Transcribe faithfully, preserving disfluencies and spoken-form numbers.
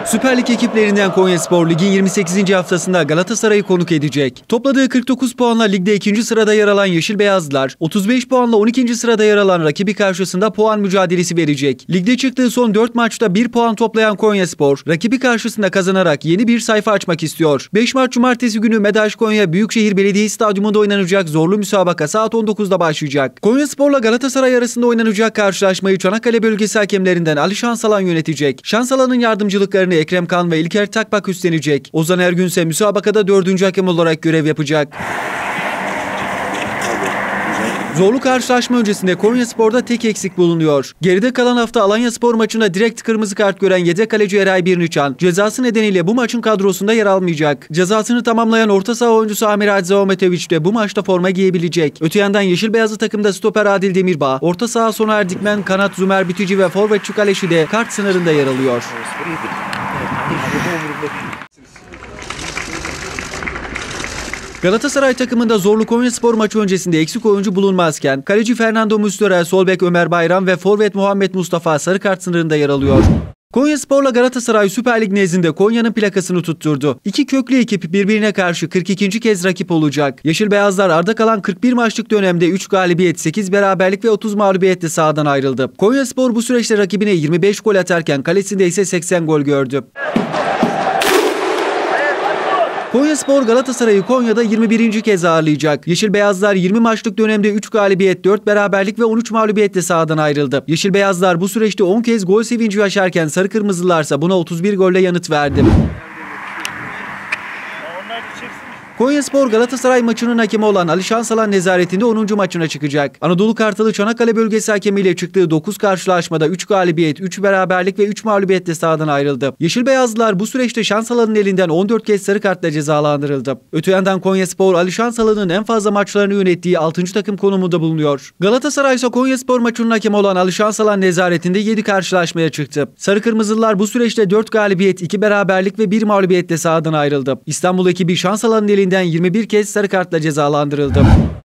Süper Lig ekiplerinden Konyaspor Lig'in yirmi sekizinci haftasında Galatasaray'ı konuk edecek. Topladığı kırk dokuz puanla ligde ikinci sırada yer alan Yeşil Beyazlılar, otuz beş puanla on ikinci sırada yer alan rakibi karşısında puan mücadelesi verecek. Ligde çıktığı son dört maçta bir puan toplayan Konyaspor, rakibi karşısında kazanarak yeni bir sayfa açmak istiyor. beş Mart Cumartesi günü Medaş Konya Büyükşehir Belediye Stadyumunda oynanacak zorlu müsabaka saat on dokuzda başlayacak. Konyaspor'la Galatasaray arasında oynanacak karşılaşmayı Çanakkale bölgesi hakemlerinden Ali Şansalan yönetecek. Şansalan'ın yardımcılıklarını Ekrem Kan ve İlker Takbak üstlenecek. Ozan Ergün ise müsabakada dördüncü hakem olarak görev yapacak. Zorlu karşılaşma öncesinde Konyaspor'da tek eksik bulunuyor. Geride kalan hafta Alanyaspor maçında direkt kırmızı kart gören yedek kaleci Eray Birniçan, cezası nedeniyle bu maçın kadrosunda yer almayacak. Cezasını tamamlayan orta saha oyuncusu Amir Hadzometovic de bu maçta forma giyebilecek. Öte yandan Yeşil Beyazlı takımda stoper Adil Demirbağ, orta saha Soner Dikmen, kanat Zümer Bitici ve forvet Çukaleşi de kart sınırında yer alıyor. Galatasaray takımında zorlu Konyaspor maçı öncesinde eksik oyuncu bulunmazken kaleci Fernando Muslera, sol bek Ömer Bayram ve forvet Muhammed Mustafa sarı kart sınırında yer alıyor. Konyaspor'la Galatasaray Süper Lig nezdinde Konya'nın plakasını tutturdu. İki köklü ekip birbirine karşı kırk ikinci kez rakip olacak. Yeşil Beyazlar arda kalan kırk bir maçlık dönemde üç galibiyet, sekiz beraberlik ve otuz mağlubiyetle sahadan ayrıldı. Konyaspor bu süreçte rakibine yirmi beş gol atarken kalesinde ise seksen gol gördü. Konyaspor Galatasaray'ı Konya'da yirmi birinci kez ağırlayacak. Yeşil Beyazlar yirmi maçlık dönemde üç galibiyet, dört beraberlik ve on üç mağlubiyetle sahadan ayrıldı. Yeşil Beyazlar bu süreçte on kez gol sevinci yaşarken Sarı Kırmızılarsa buna otuz bir golle yanıt verdi. Konyaspor Galatasaray maçının hakemi olan Ali Şansalan nezaretinde onuncu maçına çıkacak. Anadolu Kartalı Çanakkale bölgesi hakemiyle çıktığı dokuz karşılaşmada üç galibiyet, üç beraberlik ve üç mağlubiyetle sahadan ayrıldı. Yeşil Beyazlılar bu süreçte Şansalan'ın elinden on dört kez sarı kartla cezalandırıldı. Öte yandan Konyaspor Ali Şansalan'ın en fazla maçlarını yönettiği altıncı takım konumunda bulunuyor. Galatasaray ise Konyaspor maçının hakemi olan Ali Şansalan nezaretinde yedi karşılaşmaya çıktı. Sarı Kırmızılar bu süreçte dört galibiyet, iki beraberlik ve bir mağlubiyetle sahadan ayrıldı. İstanbul ekibi Şansalan'ın elinden yirmi bir kez sarı kartla cezalandırıldı.